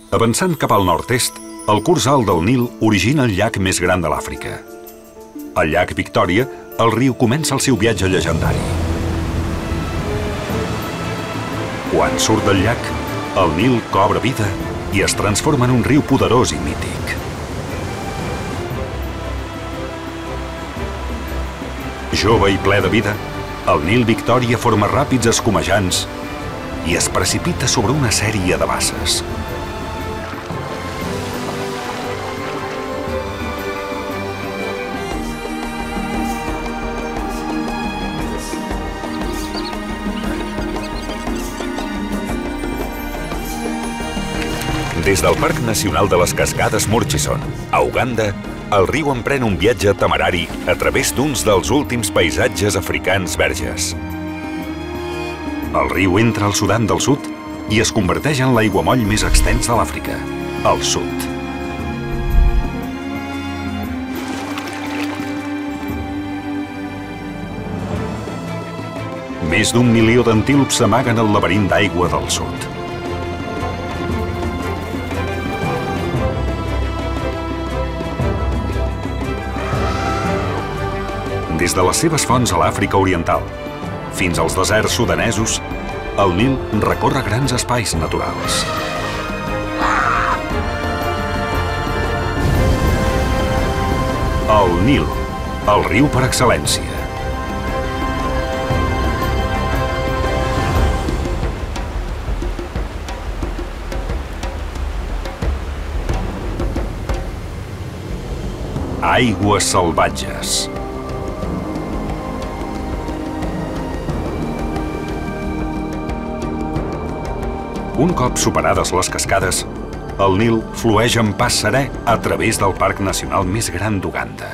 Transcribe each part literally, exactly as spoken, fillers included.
Avançant cap al nord-est, el curs alt del Nil origina el llac més gran de l'Àfrica. Al llac Victòria, el riu comença el seu viatge llegendari. Quan surt del llac, el Nil cobra vida i es transforma en un riu poderós i mític. Jove i ple de vida, el Nil Victòria forma ràpids escumejants i es precipita sobre una sèrie de basses. Des del Parc Nacional de les Cascades Murchison, a Uganda, el riu emprèn un viatge temerari a través d'uns dels últims paisatges africans verges. El riu entra al Sudan del Sud i es converteix en l'aiguamoll més extens de l'Àfrica, el sud. Més d'un milió d'antílops s'amaguen al laberint d'aigua del sud. Des de les seves fonts a l'Àfrica Oriental fins als deserts sudanesos, el Nil recorre grans espais naturals. El Nil, el riu per excel·lència. Aigües salvatges. Un cop superades les cascades, el Nil flueix en pas serè a través del parc nacional més gran d'Uganda.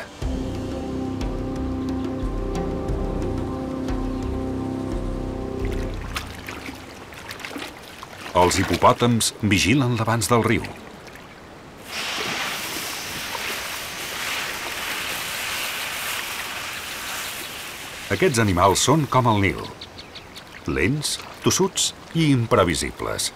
Els hipopòtams vigilen l'abans del riu. Aquests animals són com el Nil, lents, tossuts i imprevisibles.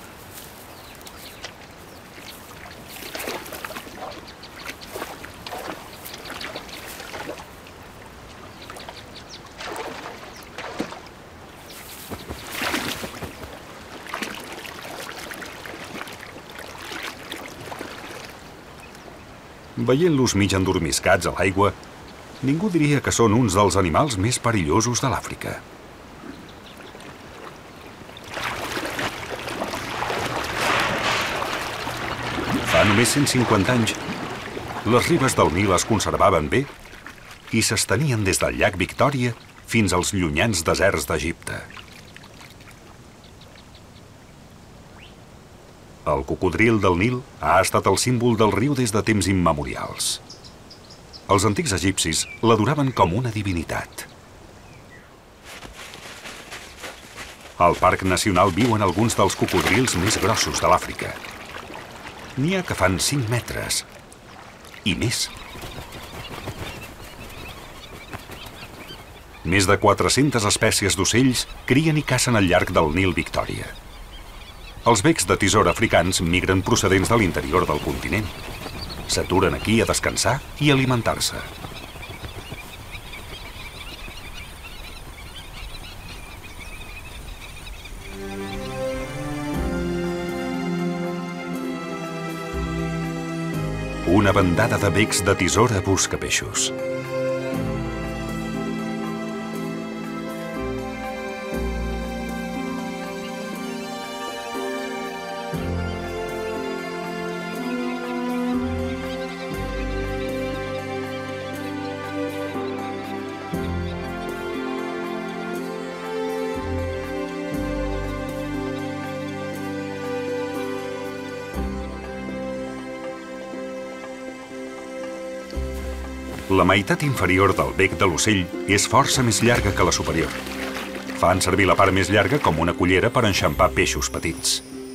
Veient-los mig endormiscats a l'aigua, ningú diria que són uns dels animals més perillosos de l'Àfrica. Fa només cent cinquanta anys, les ribes del Nil es conservaven bé i s'estenien des del llac Victòria fins als llunyans deserts d'Egipte. El cocodril del Nil ha estat el símbol del riu des de temps immemorials. Els antics egipcis l'adoraven com una divinitat. Al Parc Nacional viuen alguns dels cocodrils més grossos de l'Àfrica. N'hi ha que fan cinc metres i més. Més de quatre-centes espècies d'ocells crien i cacen al llarg del Nil Victòria. Els becs de tisora africans migren procedents de l'interior del continent. S'aturen aquí a descansar i alimentar-se. Una bandada de becs de tisora busca peixos. La meitat inferior del bec de l'ocell és força més llarga que la superior. Fan servir la part més llarga com una cullera per enxampar peixos petits.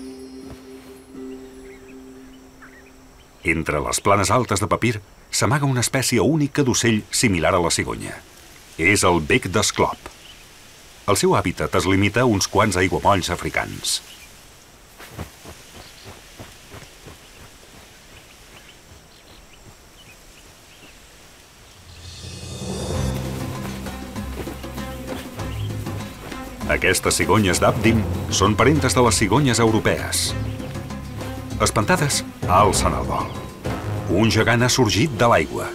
Entre les planes altes de papir s'amaga una espècie única d'ocell similar a la cigonya. És el bec d'esclop. El seu hàbitat es limita a uns quants aiguamolls africans. Aquestes cigonyes d'Abdim són parentes de les cigonyes europees. Espantades, alcen el vol. Un gegant ha sorgit de l'aigua.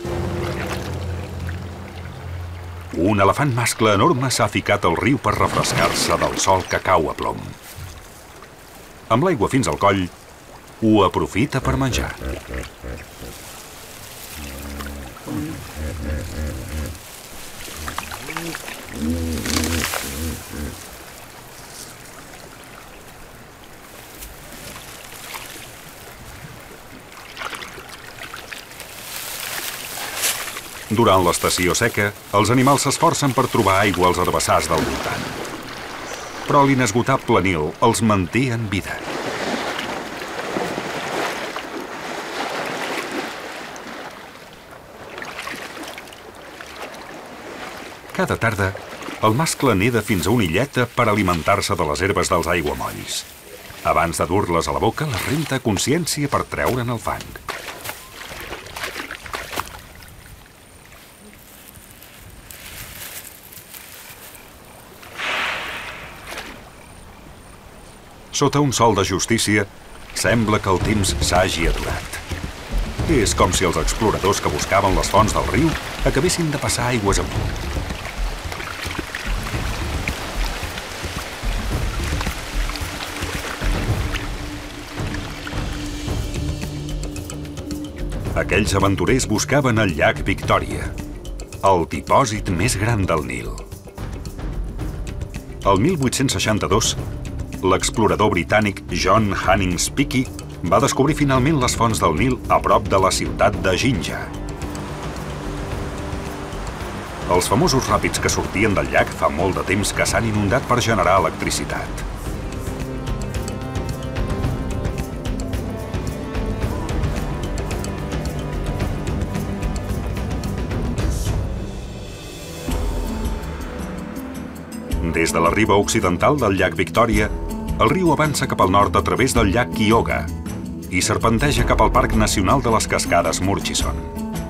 Un elefant mascle enorme s'ha ficat al riu per refrescar-se del sol que cau a plom. Amb l'aigua fins al coll, ho aprofita per menjar. Durant l'estació seca, els animals s'esforcen per trobar aigua als herbassars del voltant. Però l'inesgotable Nil els manté en vida. Cada tarda, el mascle neda fins a una illeta per alimentar-se de les herbes dels aiguamolls. Abans de dur-les a la boca, les renta a consciència per treure'n el fang. Sota un sol de justícia, sembla que el temps s'hagi aturat. És com si els exploradors que buscaven les fonts del riu acabessin de passar aigües amunt. Aquells aventurers buscaven el llac Victòria, el dipòsit més gran del Nil. El mil vuit-cents seixanta-dos, l'explorador britànic John Hanning Speke va descobrir finalment les fonts del Nil a prop de la ciutat de Jinja. Els famosos ràpids que sortien del llac fa molt de temps que s'han inundat per generar electricitat. Des de la riba occidental del llac Victòria, el riu avança cap al nord a través del llac Kyoga i serpenteja cap al Parc Nacional de les Cascades Murchison.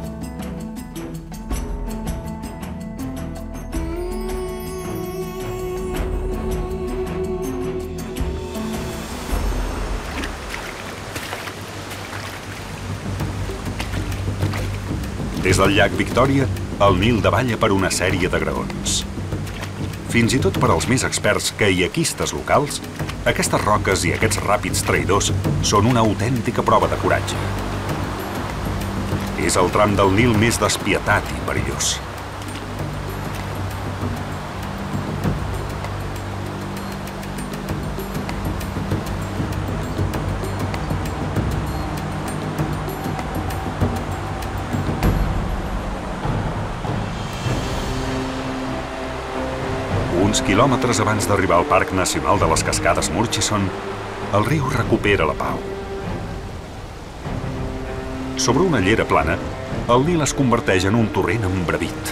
Des del llac Victòria, el Nil davalla per una sèrie de graons. Fins i tot per als més experts caiaquistes locals, aquestes roques i aquests ràpids traïdors són una autèntica prova de coratge. És el tram del Nil més despietat i perillós. Uns quilòmetres abans d'arribar al Parc Nacional de les Cascades Murchison, el riu recupera la pau. Sobre una llera plana, el Nil es converteix en un torrent embravit.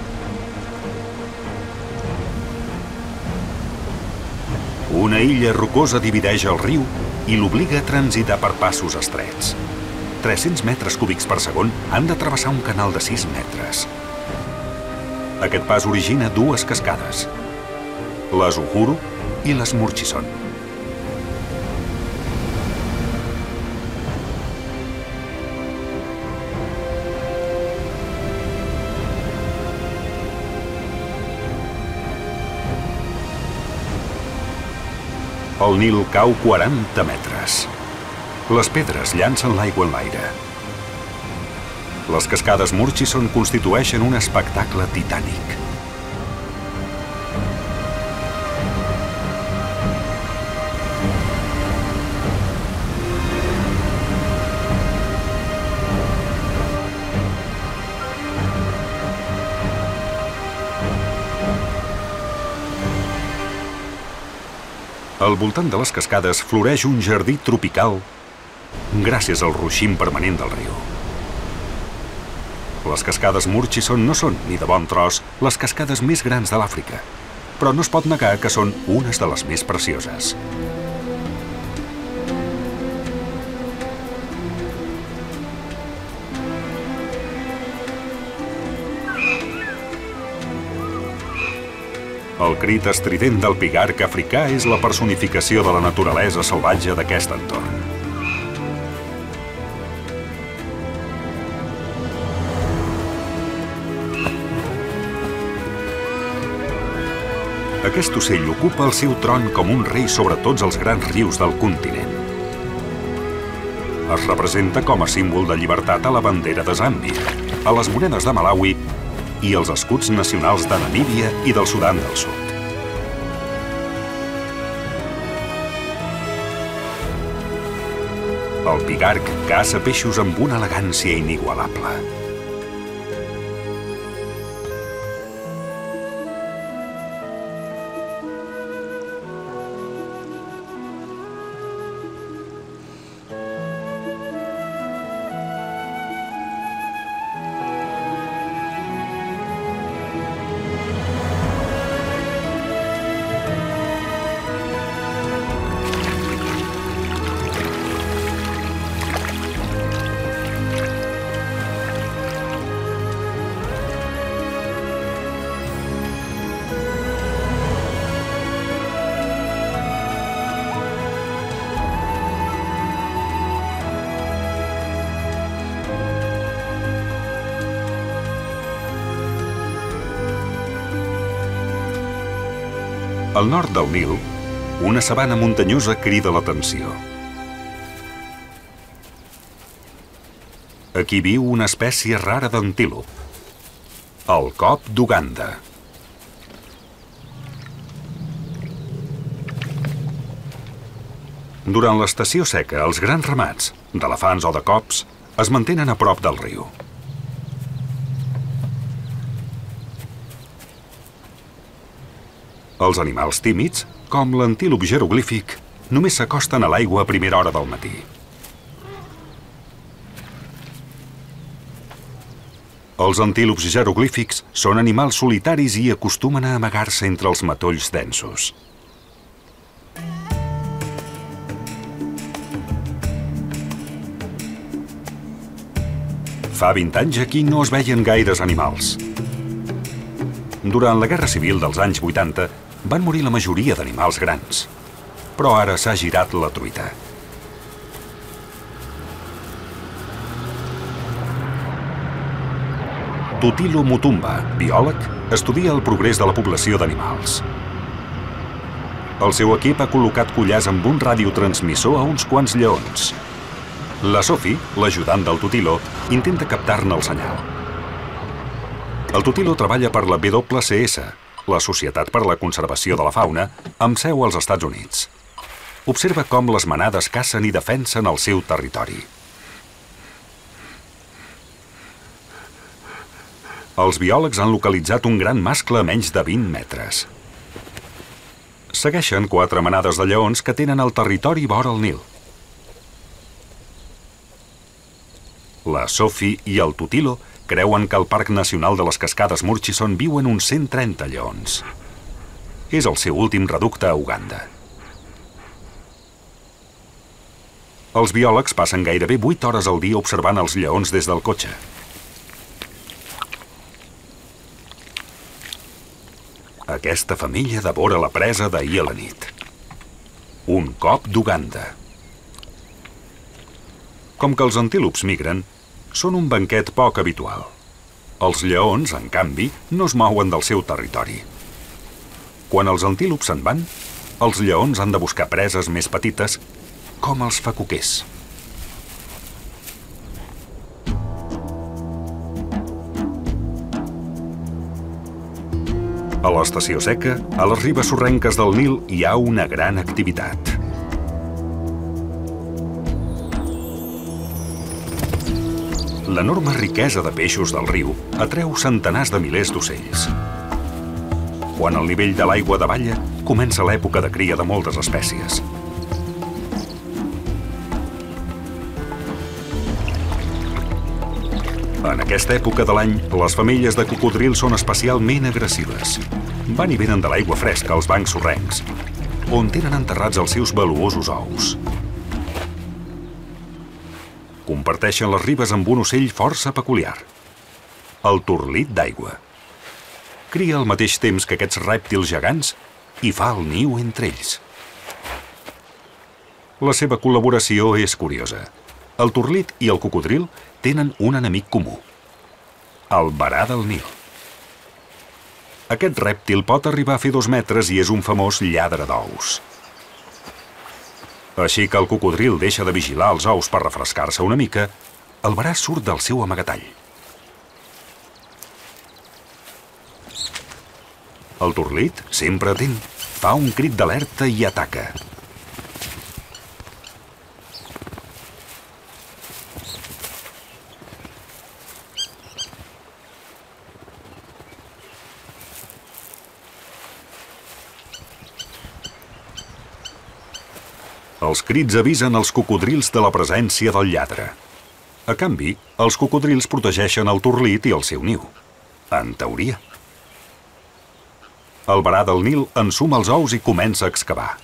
Una illa rocosa divideix el riu i l'obliga a transitar per passos estrets. tres-cents metres cúbics per segon han de travessar un canal de sis metres. Aquest pas origina dues cascades, les Uhuru i les Murchison. El Nil cau quaranta metres. Les pedres llancen l'aigua en l'aire. Les cascades Murchison constitueixen un espectacle titànic. Al voltant de les cascades floreix un jardí tropical gràcies al ruixim permanent del riu. Les cascades Murchison no són, ni de bon tros, les cascades més grans de l'Àfrica, però no es pot negar que són unes de les més precioses. El crit estrident del pigarg africà és la personificació de la naturalesa salvatge d'aquest entorn. Aquest ocell ocupa el seu tron com un rei sobre tots els grans rius del continent. Es representa com a símbol de llibertat a la bandera de Zàmbia, a les monedes de Malawi i els escuts nacionals de Namíbia i del Sudan del Sud. El pigarg caça peixos amb una elegància inigualable. Al nord del Nil, una sabana muntanyosa crida l'atenció. Aquí viu una espècie rara d'antílop, el cop d'Uganda. Durant l'estació seca, els grans ramats, d'elefants o de cops, es mantenen a prop del riu. Els animals tímids, com l'antílop jeroglífic, només s'acosten a l'aigua a primera hora del matí. Els antílops jeroglífics són animals solitaris i acostumen a amagar-se entre els matolls densos. Fa vint anys aquí no es veien gaires animals. Durant la Guerra Civil dels anys vuitanta, van morir la majoria d'animals grans. Però ara s'ha girat la truita. Tutilo Mutumba, biòleg, estudia el progrés de la població d'animals. El seu equip ha col·locat collars amb un radiotransmissor a uns quants lleons. La Sophie, l'ajudant del Tutilo, intenta captar-ne el senyal. El Tutilo treballa per la W C S, la Societat per a la Conservació de la Fauna, amb seu als Estats Units. Observa com les manades cacen i defensen el seu territori. Els biòlegs han localitzat un gran mascle a menys de vint metres. Segueixen quatre manades de lleons que tenen el territori vora el Nil. La Sophie i el Tutilo creuen que al Parc Nacional de les Cascades Murchison viuen uns cent trenta lleons. És el seu últim reducte a Uganda. Els biòlegs passen gairebé vuit hores al dia observant els lleons des del cotxe. Aquesta femella devora la presa d'ahir a la nit. Un cop d'Uganda. Com que els antílops migren, són un banquet poc habitual. Els lleons, en canvi, no es mouen del seu territori. Quan els antílops se'n van, els lleons han de buscar preses més petites, com els facoquers. A l'estació seca, a les ribes sorrenques del Nil, hi ha una gran activitat. L'enorme riquesa de peixos del riu atreu centenars de milers d'ocells. Quan el nivell de l'aigua davalla, comença l'època de cria de moltes espècies. En aquesta època de l'any, les femelles de cocodril són especialment agressives. Van i venen de l'aigua fresca als bancs sorrencs, on tenen enterrats els seus valuosos ous. Comparteixen les ribes amb un ocell força peculiar, el torlit d'aigua. cria al mateix temps que aquests rèptils gegants i fa el niu entre ells. La seva col·laboració és curiosa. El torlit i el cocodril tenen un enemic comú: el varà del Nil. Aquest rèptil pot arribar a fer dos metres i és un famós lladre d'ous. Així que el cocodril deixa de vigilar els ous per refrescar-se una mica, el varà surt del seu amagatall. El torlit, sempre atent, fa un crit d'alerta i ataca. Els crits avisen els cocodrils de la presència del lladre. A canvi, els cocodrils protegeixen el torlit i el seu niu. En teoria. El varà del Nil ensuma els ous i comença a excavar.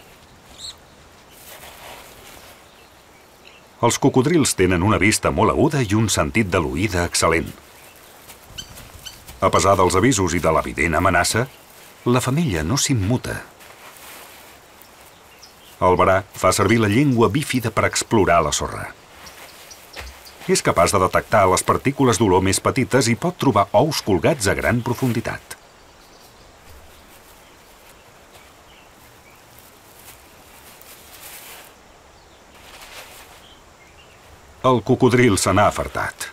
Els cocodrils tenen una vista molt aguda i un sentit de l'oïda excel·lent. A pesar dels avisos i de l'evident amenaça, la femella no s'immuta. El varà fa servir la llengua bífida per explorar la sorra. És capaç de detectar les partícules d'olor més petites i pot trobar ous colgats a gran profunditat. El cocodril se n'ha afartat.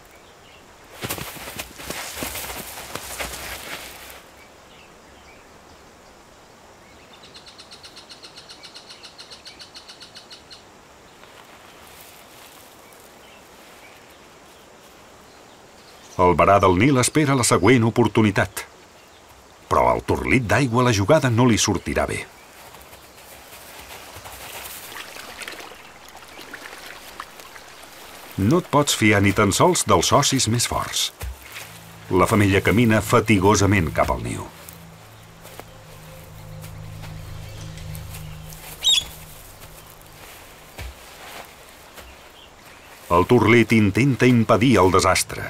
El varà del Nil espera la següent oportunitat. Però al torlit d'aigua la jugada no li sortirà bé. No et pots fiar ni tan sols dels socis més forts. La femella camina fatigosament cap al niu. El torlit intenta impedir el desastre.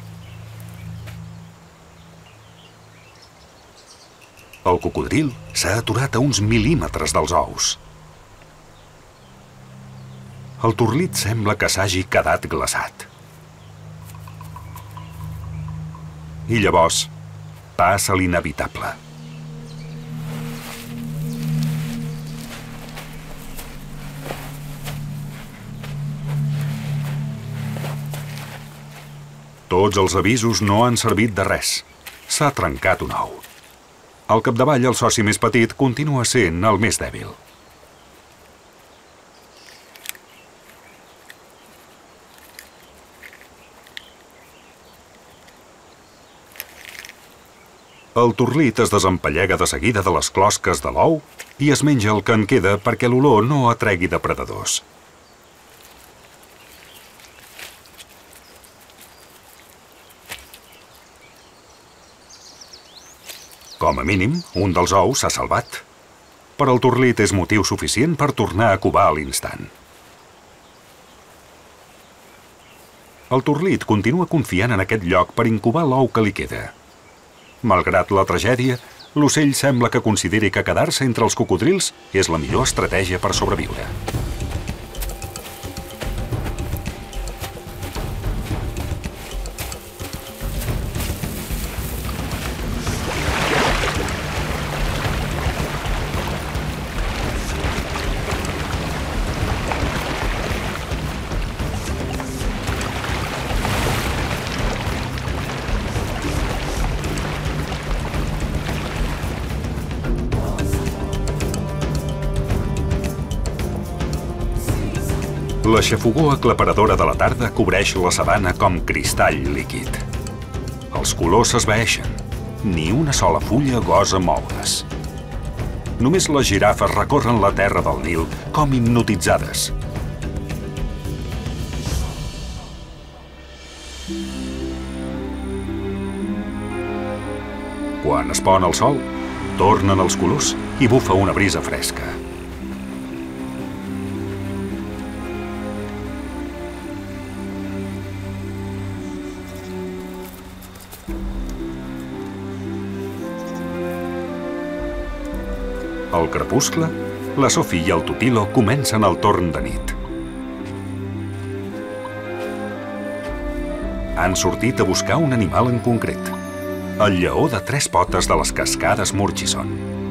El cocodril s'ha aturat a uns mil·límetres dels ous. El torlit sembla que s'hagi quedat glaçat. I llavors passa l'inevitable. Tots els avisos no han servit de res. S'ha trencat un ou. Al capdavall, el soci més petit continua sent el més dèbil. El torlit es desempallega de seguida de les closques de l'ou i es menja el que en queda perquè l'olor no atregui depredadors. Com a mínim, un dels ous s'ha salvat. Per al torlit és motiu suficient per tornar a covar a l'instant. El torlit continua confiant en aquest lloc per incubar l'ou que li queda. Malgrat la tragèdia, l'ocell sembla que consideri que quedar-se entre els cocodrils és la millor estratègia per sobreviure. La xafogor aclaparadora de la tarda cobreix la sabana com cristall líquid. Els colors s'esvaeixen. Ni una sola fulla gosa moure's. Només les girafes recorren la terra del Nil com hipnotitzades. Quan es pon el sol, tornen els colors i bufa una brisa fresca. Al crepuscle, la Sophie i el Totilo comencen el torn de nit. Han sortit a buscar un animal en concret, el lleó de tres potes de les cascades Murchison.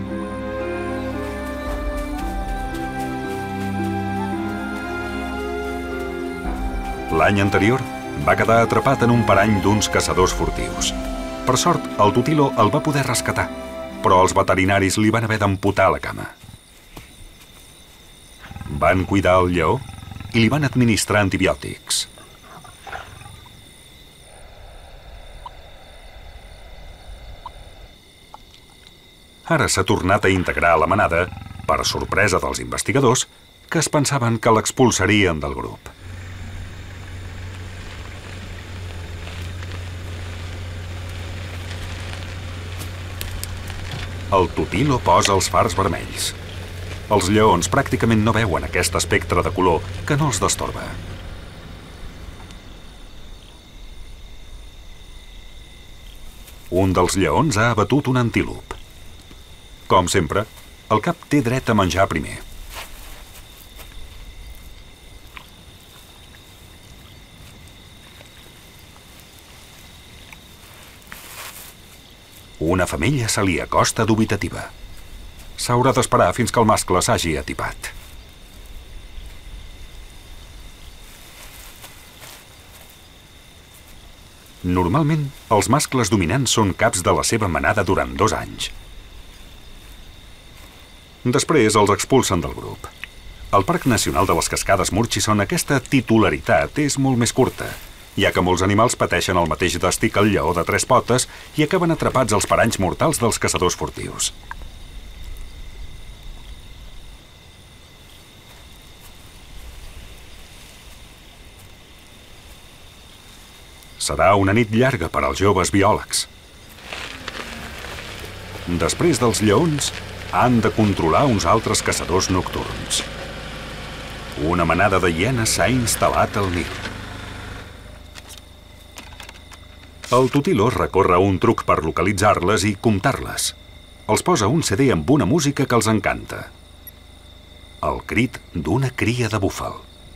L'any anterior va quedar atrapat en un parany d'uns caçadors furtius. Per sort, el Totilo el va poder rescatar, però els veterinaris li van haver d'amputar la cama. Van cuidar el lleó i li van administrar antibiòtics. Ara s'ha tornat a integrar a la manada, per sorpresa dels investigadors, que es pensaven que l'expulsarien del grup. El Totilo posa els fars vermells. Els lleons pràcticament no veuen aquest espectre de color que no els destorba. Un dels lleons ha abatut un antílop. Com sempre, el cap té dret a menjar primer. Una femella se li acosta dubitativa. S'haurà d'esperar fins que el mascle s'hagi atipat. Normalment, els mascles dominants són caps de la seva manada durant dos anys. Després els expulsen del grup. Al Parc Nacional de les Cascades Murchison aquesta titularitat és molt més curta, ja que molts animals pateixen el mateix destí que el lleó de tres potes i acaben atrapats als paranys mortals dels caçadors furtius. Serà una nit llarga per als joves biòlegs. Després dels lleons, han de controlar uns altres caçadors nocturns. Una manada de hienes s'ha instal·lat al Nil. El Totilo recorre un truc per localitzar-les i comptar-les. Els posa un C D amb una música que els encanta. El crit d'una cria de búfal.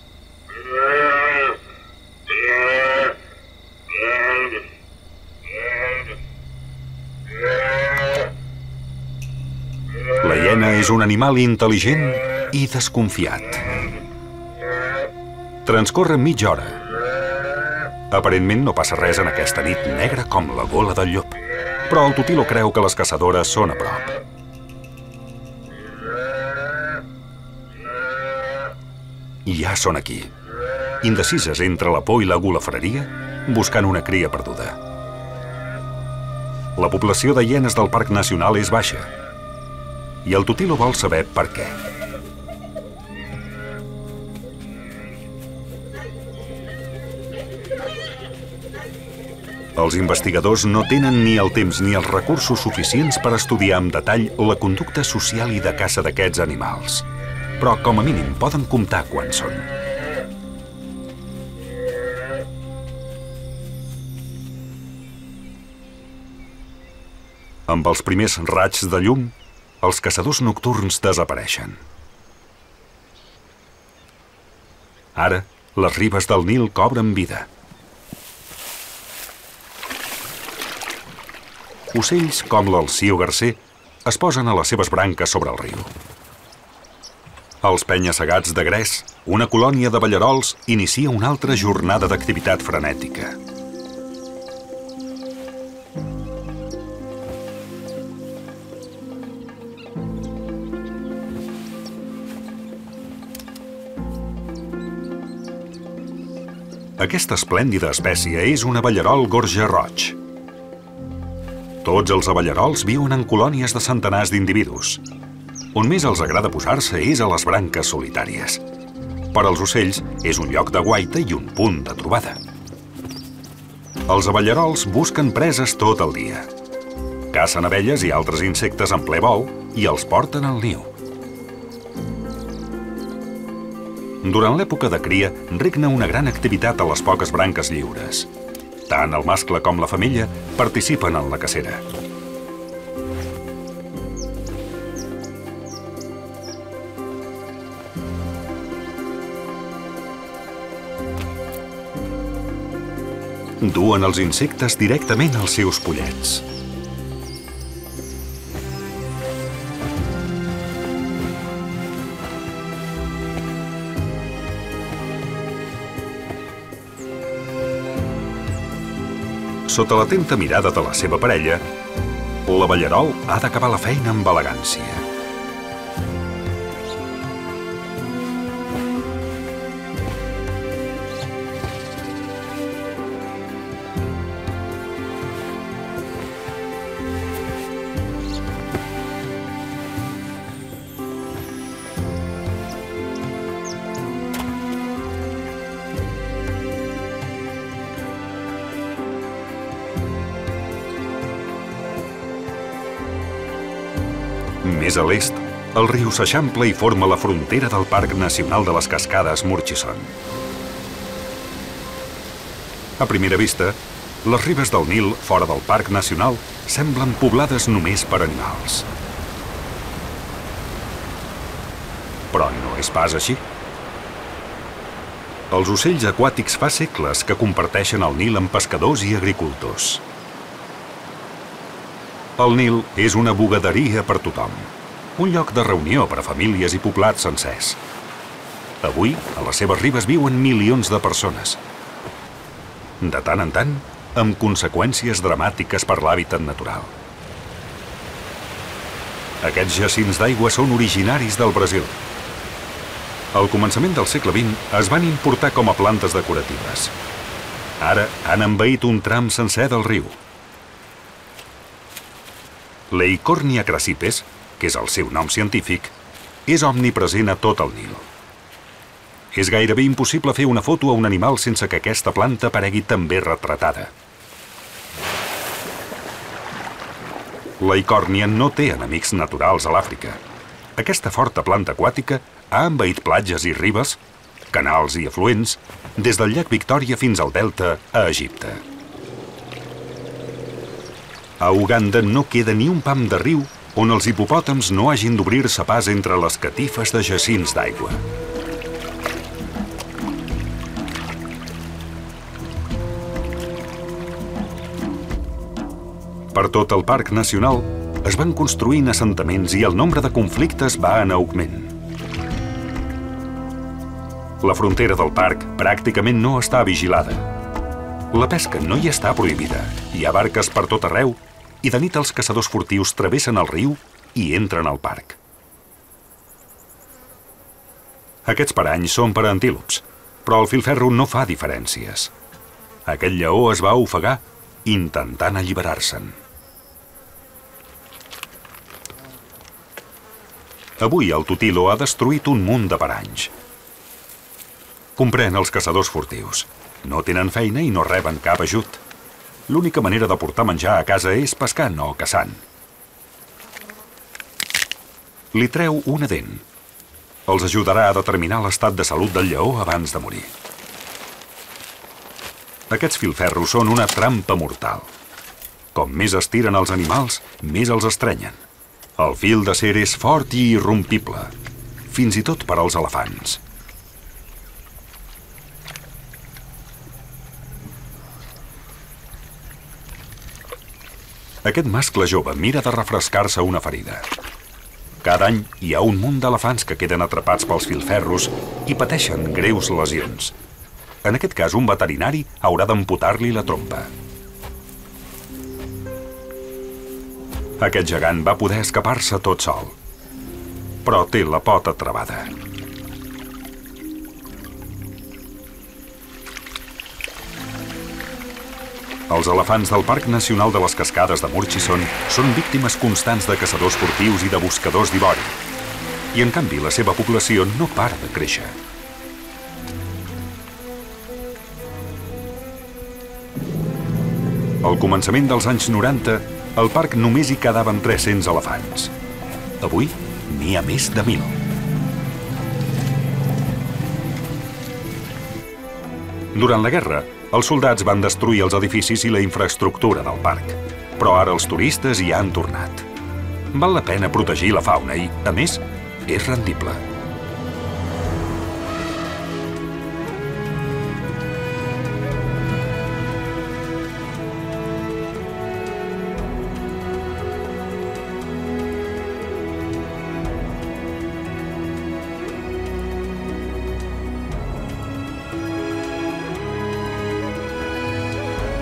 La hiena és un animal intel·ligent i desconfiat. Transcorre mitja hora. Aparentment no passa res en aquesta nit negra com la gola del llop, però el Totilo creu que les caçadores són a prop. I ja són aquí, indecises entre la por i la golafreria, buscant una cria perduda. La població de hienes del Parc Nacional és baixa, i el Totilo vol saber per què. Els investigadors no tenen ni el temps ni els recursos suficients per estudiar amb detall la conducta social i de caça d'aquests animals. Però, com a mínim, poden comptar quants són. Amb els primers raigs de llum, els caçadors nocturns desapareixen. Ara, les ribes del Nil cobren vida. Ocells com l'alció garser es posen a les seves branques sobre el riu. Als penya-segats de gres, una colònia de ballarols inicia una altra jornada d'activitat frenètica. Aquesta esplèndida espècie és un aballarol gorja roig. Tots els aballarols viuen en colònies de centenars d'individus. On més els agrada posar-se és a les branques solitàries. Per als ocells és un lloc de guaita i un punt de trobada. Els aballarols busquen preses tot el dia. Cacen abelles i altres insectes en ple vol i els porten al niu. Durant l'època de cria, regna una gran activitat a les poques branques lliures. Tant el mascle com la femella participen en la cacera. Duen els insectes directament als seus pollets. Sota l'atenta mirada de la seva parella, l'aballerol ha d'acabar la feina amb elegància. Més a l'est, el riu s'eixampla i forma la frontera del Parc Nacional de les Cascades Murchison. A primera vista, les ribes del Nil, fora del Parc Nacional, semblen poblades només per animals. Però no és pas així. Els ocells aquàtics fa segles que comparteixen el Nil amb pescadors i agricultors. El Nil és una bugaderia per tothom, un lloc de reunió per a famílies i poblats sencers. Avui, a les seves ribes viuen milions de persones. De tant en tant, amb conseqüències dramàtiques per l'hàbitat natural. Aquests jaciments d'aigua són originaris del Brasil. Al començament del segle vint es van importar com a plantes decoratives. Ara han envaït un tram sencer del riu. L'Eichhornia crassipes, que és el seu nom científic, és omnipresent a tot el Nil. És gairebé impossible fer una foto a un animal sense que aquesta planta aparegui també retratada. L'Eichhornia no té enemics naturals a l'Àfrica. Aquesta forta planta aquàtica ha envaït platges i ribes, canals i afluents, des del llac Victòria fins al delta a Egipte. A Uganda no queda ni un pam de riu on els hipopòtams no hagin d'obrir-se pas entre les catifes de jaciments d'aigua. Per tot el Parc Nacional es van construint assentaments i el nombre de conflictes va en augment. La frontera del parc pràcticament no està vigilada. La pesca no hi està prohibida, hi ha barques per tot arreu i de nit els caçadors furtius travessen el riu i entren al parc. Aquests paranys són per a antílops, però el filferro no fa diferències. Aquell lleó es va ofegar intentant alliberar-se'n. Avui el Tutilo ha destruït un munt de paranys. Comprèn els caçadors furtius. No tenen feina i no reben cap ajut. L'única manera de portar menjar a casa és pescant o caçant. Li treu una dent. Els ajudarà a determinar l'estat de salut del lleó abans de morir. Aquests filferros són una trampa mortal. Com més estiren els animals, més els estrenyen. El fil d'acer és fort i irrompible, fins i tot per als elefants. Aquest mascle jove mira de refrescar-se una ferida. Cada any hi ha un munt d'elefants que queden atrapats pels filferros i pateixen greus lesions. En aquest cas, un veterinari haurà d'amputar-li la trompa. Aquest gegant va poder escapar-se tot sol, però té la pota travada. Els elefants del Parc Nacional de les Cascades de Murchison són víctimes constants de caçadors furtius i de buscadors d'ivori. I, en canvi, la seva població no para de créixer. Al començament dels anys noranta, al parc només hi quedaven tres-cents elefants. Avui, n'hi ha més de mil. Durant la guerra, els soldats van destruir els edificis i la infraestructura del parc, però ara els turistes hi han tornat. Val la pena protegir la fauna i, a més, és rendible.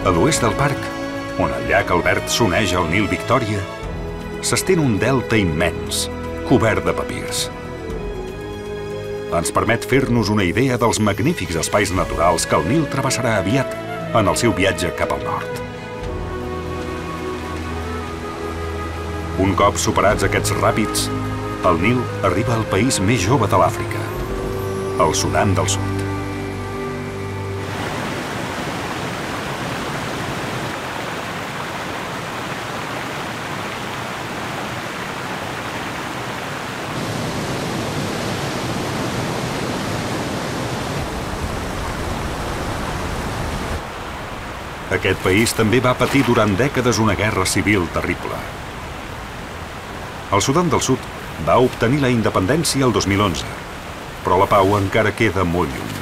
A l'oest del parc, on el llac Albert s'uneix al Nil Victòria, s'estén un delta immens, cobert de papirs. Ens permet fer-nos una idea dels magnífics espais naturals que el Nil travessarà aviat en el seu viatge cap al nord. Un cop superats aquests ràpids, el Nil arriba al país més jove de l'Àfrica, el Sudan del Sud. Aquest país també va patir durant dècades una guerra civil terrible. El Sudan del Sud va obtenir la independència el dos mil onze, però la pau encara queda molt lluny.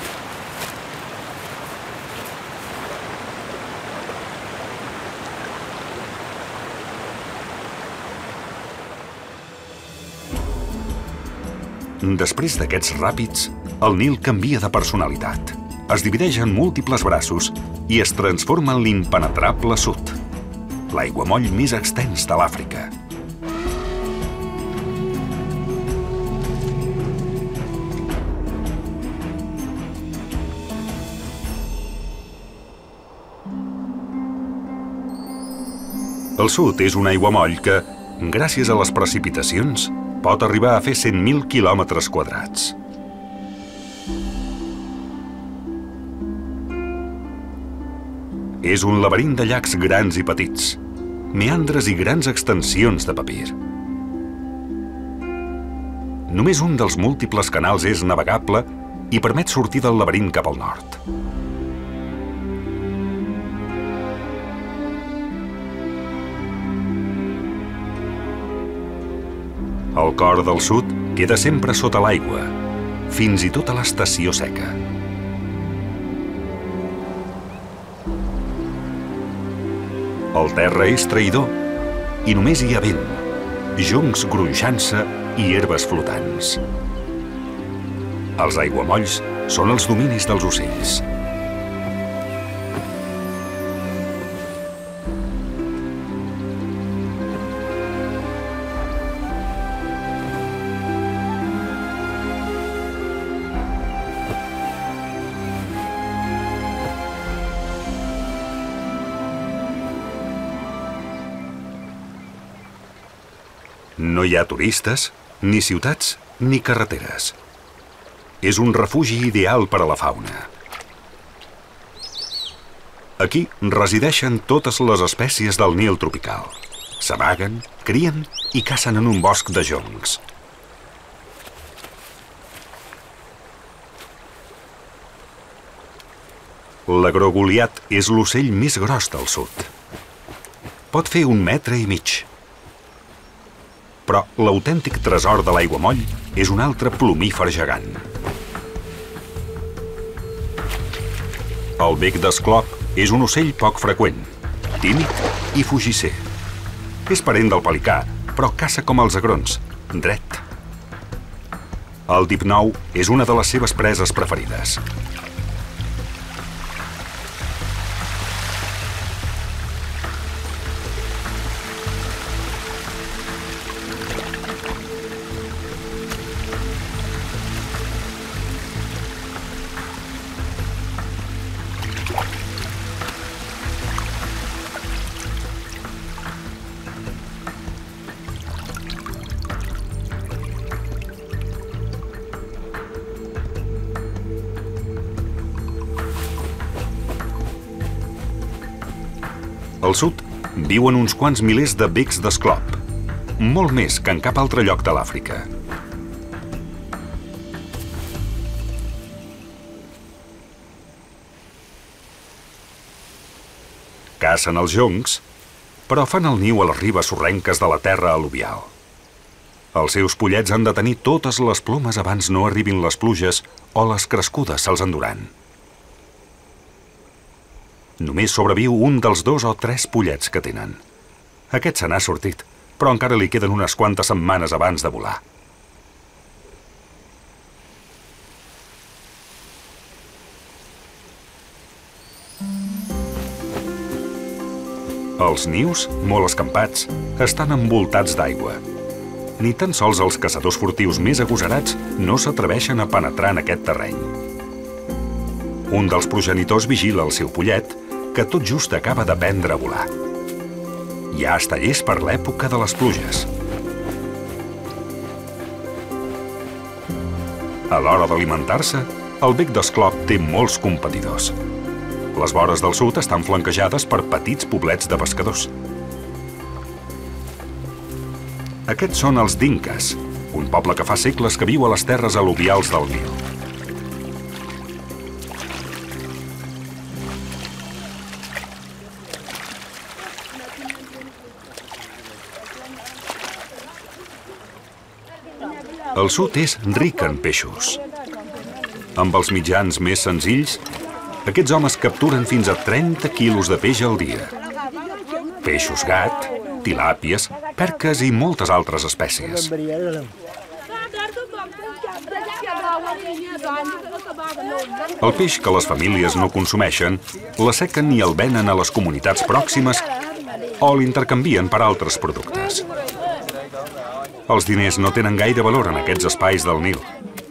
Després d'aquests ràpids, el Nil canvia de personalitat. Es divideix en múltiples braços i es transforma en l'impenetrable sud, l'aiguamoll més extens de l'Àfrica. El sud és un aiguamoll que, gràcies a les precipitacions, pot arribar a fer cent mil quilòmetres quadrats. És un laberint de llacs grans i petits, meandres i grans extensions de papir. Només un dels múltiples canals és navegable i permet sortir del laberint cap al nord. El cor del sud queda sempre sota l'aigua, fins i tot a l'estació seca. El terra és traïdor i només hi ha vent, joncs gronxant-se i herbes flotants. Els aiguamolls són els dominis dels ocells. No hi ha turistes, ni ciutats, ni carreteres. És un refugi ideal per a la fauna. Aquí resideixen totes les espècies del Nil tropical. S'amaguen, crien i cacen en un bosc de joncs. L'agrogoliat és l'ocell més gros del sud. Pot fer un metre i mig. Però l'autèntic tresor de l'aiguamoll és un altre plomífer gegant. El bec d'esclop és un ocell poc freqüent, tímid i fugisser. És parent del pelicà, però caça com els agrons, dret. El dipnou és una de les seves preses preferides. Al sud viuen uns quants milers de becs d'esclop, molt més que en cap altre lloc de l'Àfrica. Cacen els joncs, però fan el niu a les ribes sorrenques de la terra al·luvial. Els seus pollets han de tenir totes les plomes abans no arribin les pluges o les crescudes se'ls enduran. Només sobreviu un dels dos o tres pollets que tenen. Aquest se n'ha sortit, però encara li queden unes quantes setmanes abans de volar. Els nius, molt escampats, estan envoltats d'aigua. Ni tan sols els caçadors furtius més agosarats no s'atreveixen a penetrar en aquest terreny. Un dels progenitors vigila el seu pollet, que tot just acaba d'aprendre a volar. Ja està llest per l'època de les pluges. A l'hora d'alimentar-se, el bec d'esclop té molts competidors. Les vores del sud estan flanquejades per petits poblets de pescadors. Aquests són els dinkas, un poble que fa segles que viu a les terres al·luvials del Nil. El sud és ric en peixos. Amb els mitjans més senzills, aquests homes capturen fins a trenta quilos de peix al dia. Peixos gat, tilàpies, perques i moltes altres espècies. El peix que les famílies no consumeixen l'assequen i el venen a les comunitats pròximes o l'intercanvien per altres productes. Els diners no tenen gaire valor en aquests espais del Nil.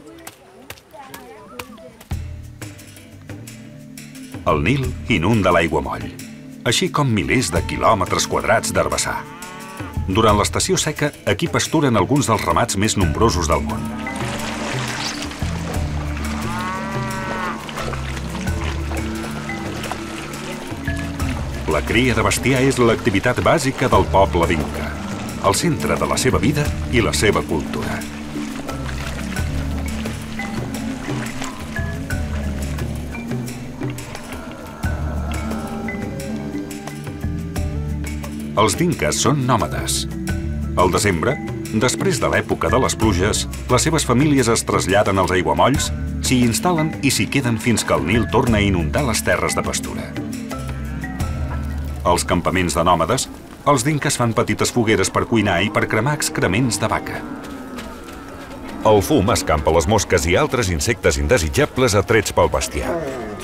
El Nil inunda l'aiguamoll, així com milers de quilòmetres quadrats d'herbassar. Durant l'estació seca, aquí pasturen alguns dels ramats més nombrosos del món. La cria de bestiar és l'activitat bàsica del poble dinka, al centre de la seva vida i la seva cultura. Els dinkas són nòmades. Al desembre, després de l'època de les pluges, les seves famílies es traslladen als aiguamolls, s'hi instal·len i s'hi queden fins que el Nil torna a inundar les terres de pastura. Als campaments de nòmades, els dinkas fan petites fogueres per cuinar i per cremar excrements de vaca. El fum escampa les mosques i altres insectes indesitjables atrets pel bestiar.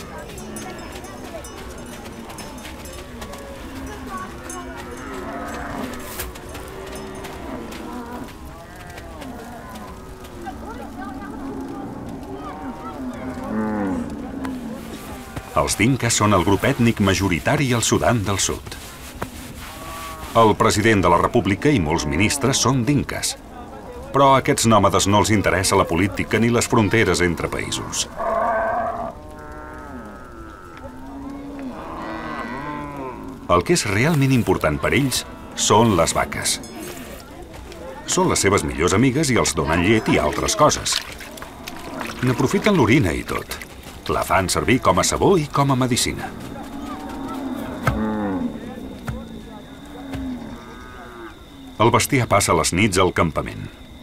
Els dinkas són el grup ètnic majoritari al Sudan del Sud. El president de la República i molts ministres són dinkas. Però a aquests nòmades no els interessa la política ni les fronteres entre països. El que és realment important per ells són les vaques. Són les seves millors amigues i els donen llet i altres coses. N'aprofiten l'orina i tot. La fan servir com a sabó i com a medicina. El bestiar passa les nits al campament.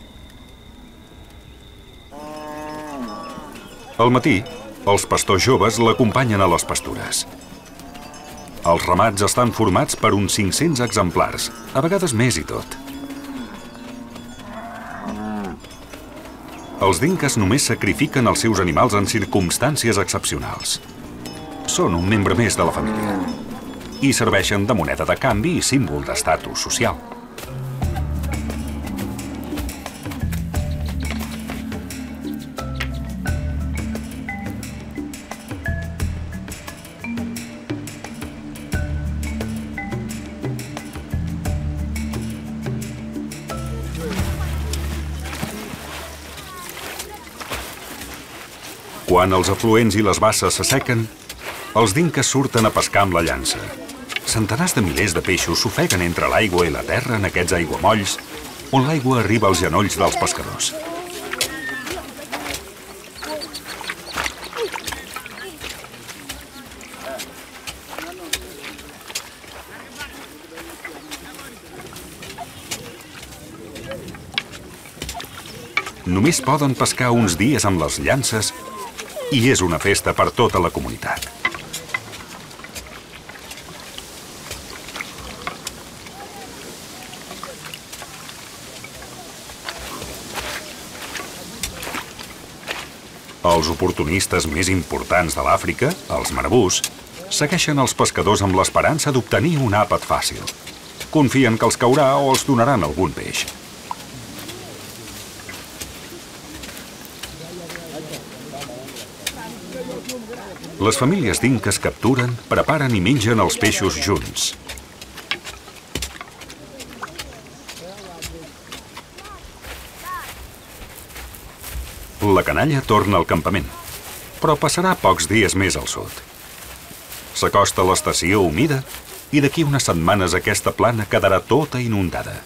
Al matí, els pastors joves l'acompanyen a les pastures. Els ramats estan formats per uns cinc-cents exemplars, a vegades més i tot. Els dinkas només sacrifiquen els seus animals en circumstàncies excepcionals. Són un membre més de la família i serveixen de moneda de canvi i símbol d'estatus social. Quan els afluents i les basses s'assequen, els dinkas surten a pescar amb la llança. Centenars de milers de peixos s'ofeguen entre l'aigua i la terra en aquests aiguamolls, on l'aigua arriba als genolls dels pescadors. Només poden pescar uns dies amb les llances i és una festa per tota la comunitat. Els oportunistes més importants de l'Àfrica, els marabús, segueixen els pescadors amb l'esperança d'obtenir un àpat fàcil. Confien que els caurà o els donaran algun peix. Les famílies d'inques capturen, preparen i mengen els peixos junts. La canalla torna al campament, però passarà pocs dies més al sud. S'acosta l'estació humida i d'aquí unes setmanes aquesta plana quedarà tota inundada.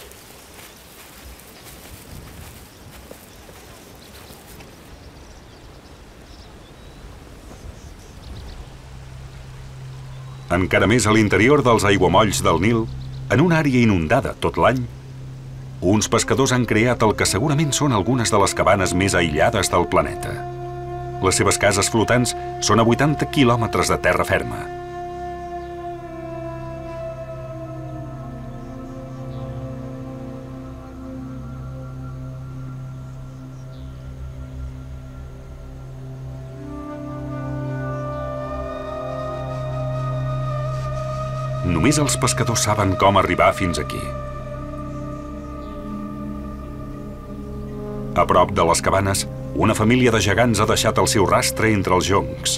Encara més a l'interior dels aiguamolls del Nil, en una àrea inundada tot l'any, uns pescadors han creat el que segurament són algunes de les cabanes més aïllades del planeta. Les seves cases flotants són a vuitanta quilòmetres de terra ferma. Només els pescadors saben com arribar fins aquí. A prop de les cabanes, una família de gegants ha deixat el seu rastre entre els joncs.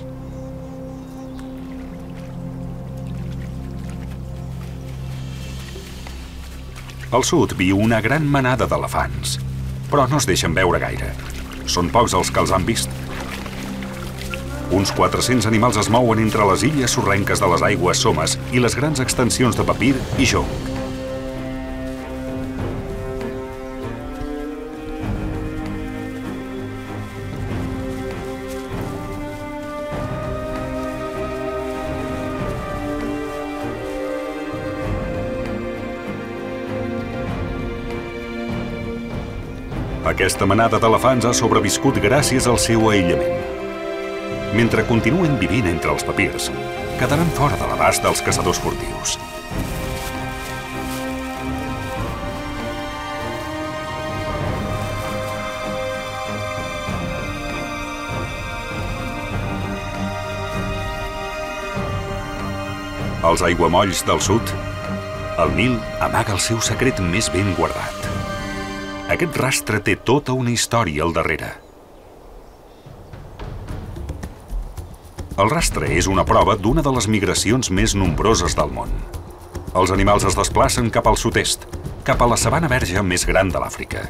Al sud viu una gran manada d'elefants, però no es deixen veure gaire. Són pocs els que els han vist. Uns quatre-cents animals es mouen entre les illes sorrenques de les aigües somes i les grans extensions de papir i jonc. Aquesta manada d'elefants ha sobreviscut gràcies al seu aïllament. Mentre continuen vivint entre els papirs, quedaran fora de l'abast dels caçadors furtius. Als aiguamolls del sud, el Nil amaga el seu secret més ben guardat. Aquest rastre té tota una història al darrere. El rastre és una prova d'una de les migracions més nombroses del món. Els animals es desplacen cap al sud-est, cap a la sabana verge més gran de l'Àfrica.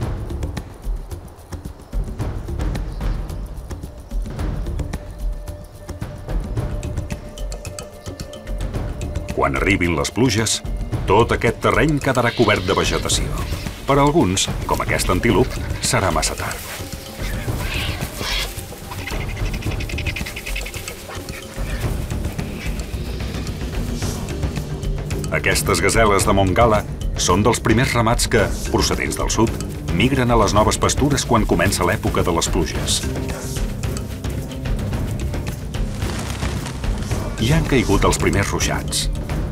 Quan arribin les pluges, tot aquest terreny quedarà cobert de vegetació. Per a alguns, com aquest antílop, serà massa tard. Aquestes gaseles de Mongala són dels primers ramats que, procedents del sud, migren a les noves pastures quan comença l'època de les pluges. Hi han caigut els primers ruixats.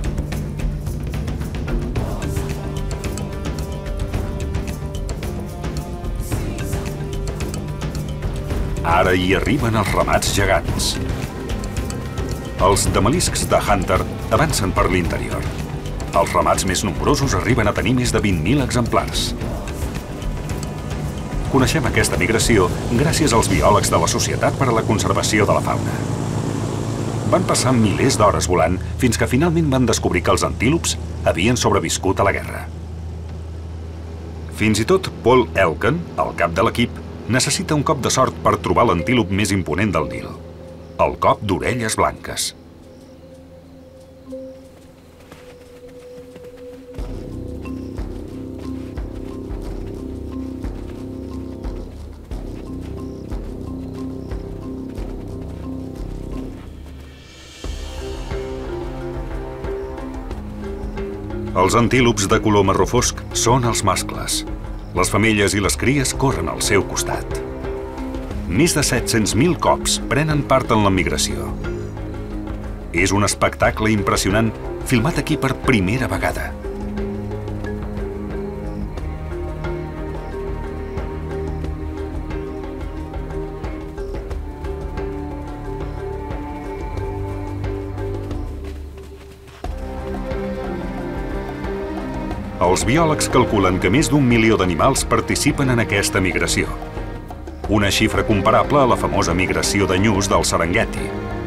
Ara hi arriben els ramats gegants. Els dameliscs de Hunter avancen per l'interior. Els ramats més nombrosos arriben a tenir més de vint mil exemplars. Coneixem aquesta migració gràcies als biòlegs de la Societat per a la Conservació de la Fauna. Van passar milers d'hores volant fins que finalment van descobrir que els antílops havien sobreviscut a la guerra. Fins i tot Paul Elkin, el cap de l'equip, necessita un cop de sort per trobar l'antílop més imponent del Nil, el cop d'orelles blanques. Els antílops de color marró fosc són els mascles. Les femelles i les cries corren al seu costat. Més de set-cents mil cops prenen part en la migració. És un espectacle impressionant filmat aquí per primera vegada. Els biòlegs calculen que més d'un milió d'animals participen en aquesta migració. Una xifra comparable a la famosa migració de nyus del Serengeti.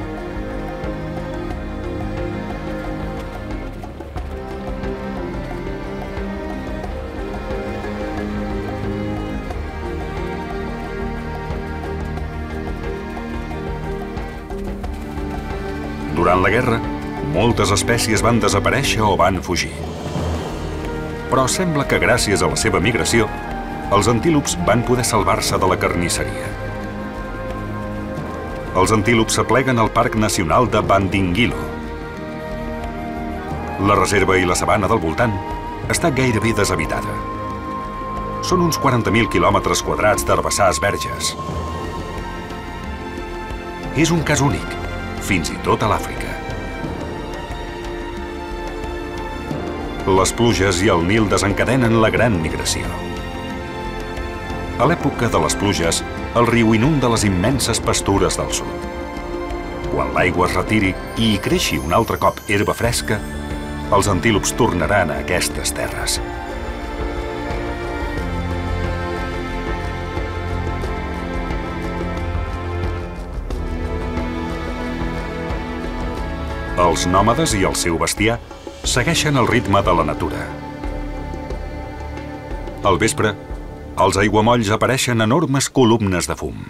Durant la guerra, moltes espècies van desaparèixer o van fugir. Però sembla que gràcies a la seva migració, els antílops van poder salvar-se de la carnisseria. Els antílops s'apleguen al Parc Nacional de Bandingilo. La reserva i la sabana del voltant està gairebé deshabitada. Són uns quaranta mil quilòmetres quadrats d'herbassars verges. És un cas únic, fins i tot a l'Àfrica. Les pluges i el Nil desencadenen la gran migració. A l'època de les pluges, el riu inunda les immenses pastures del sud. Quan l'aigua es retiri i hi creixi un altre cop herba fresca, els antílops tornaran a aquestes terres. Els nòmades i el seu bestiar segueixen el ritme de la natura. Al vespre, als aiguamolls apareixen enormes columnes de fum.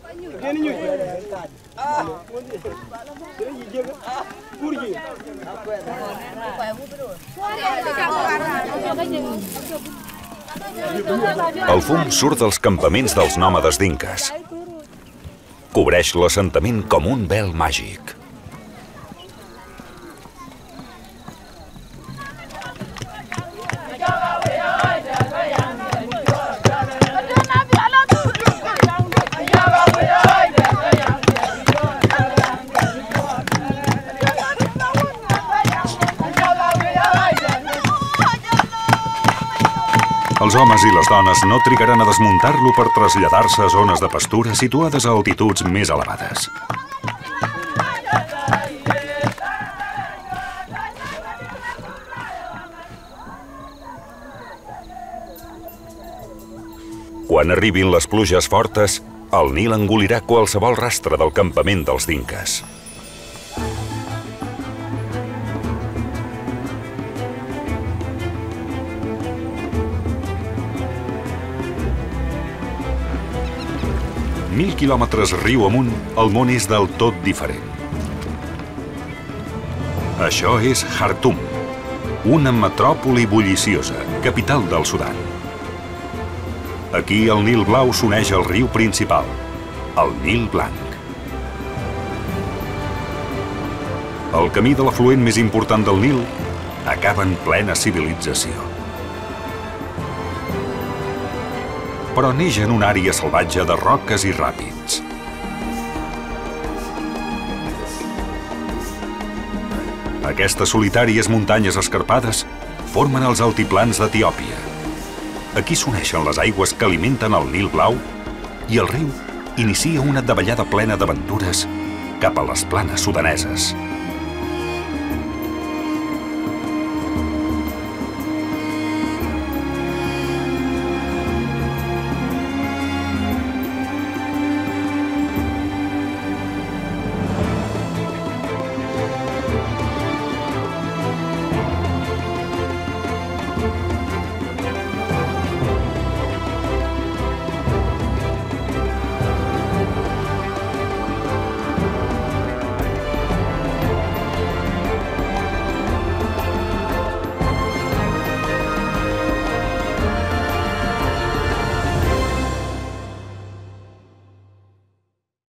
El fum surt dels campaments dels nòmades d'inques. Cobreix l'assentament com un vel màgic. Els homes i les dones no trigaran a desmuntar-lo per traslladar-se a zones de pastura situades a altituds més elevades. Quan arribin les pluges fortes, el Nil engolirà qualsevol rastre del campament dels dinques. Mil quilòmetres riu amunt, el món és del tot diferent. Això és Khartoum, una metròpoli bulliciosa, capital del Sudan. Aquí el Nil Blau s'uneix al riu principal, el Nil Blanc. El camí de l'afluent més important del Nil acaba en plena civilització. Però neix en una àrea salvatge de roques i ràpids. Aquestes solitàries muntanyes escarpades formen els altiplans d'Etiòpia. Aquí s'uneixen les aigües que alimenten el Nil Blau i el riu inicia una davallada plena d'aventures cap a les planes sudaneses.